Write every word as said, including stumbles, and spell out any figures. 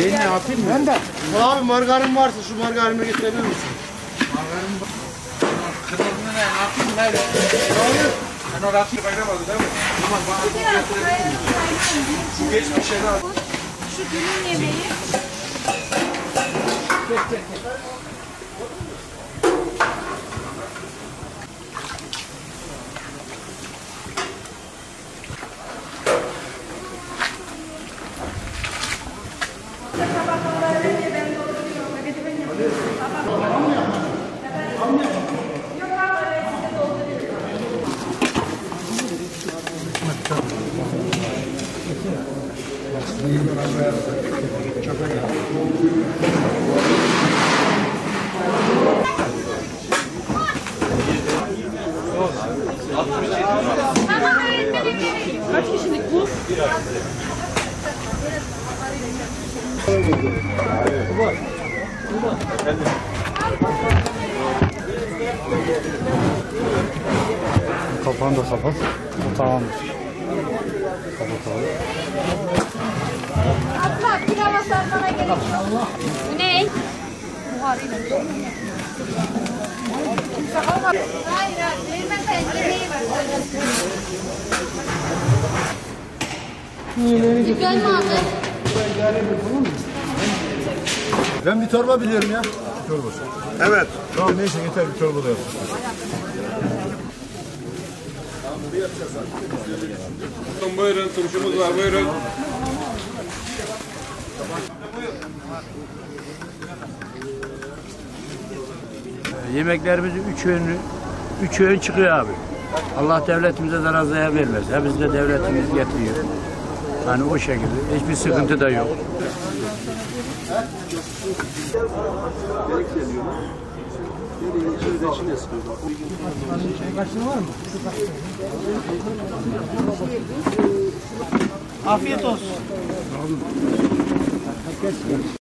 Ben ne yapayım mı? Ben de. Abi margarin varsa şu margarini getirebilir misin? Margarin kırmızını ne yapayım? Nerede? Hayır. Ben o rafı kaynamadı değil mi? Ama bana getirebilir miyim? Bu geçmiş şeyler. Şu günün yemeği. Kaç kişilik bu? Kapağını da kapat. Bu tamamdır. Kapatalım. Atla pilava sarmana gerek yok. Bu ne? Buharıyla. Hayır hayır. Vermezsen yemeği ver. Dükkan mı aldın? Ben bir torba biliyorum ya. Bir torbası. Evet. Tamam neyse yeter bir torba da yapalım. Buyurun, turşumuz var, buyurun. Yemeklerimiz üç öğün, üç öğün çıkıyor abi. Allah devletimize zarar zarar vermez. Hepimiz de devletimiz getiriyor. Yani o şekilde. Hiçbir sıkıntı da yok. Afiyet olsun.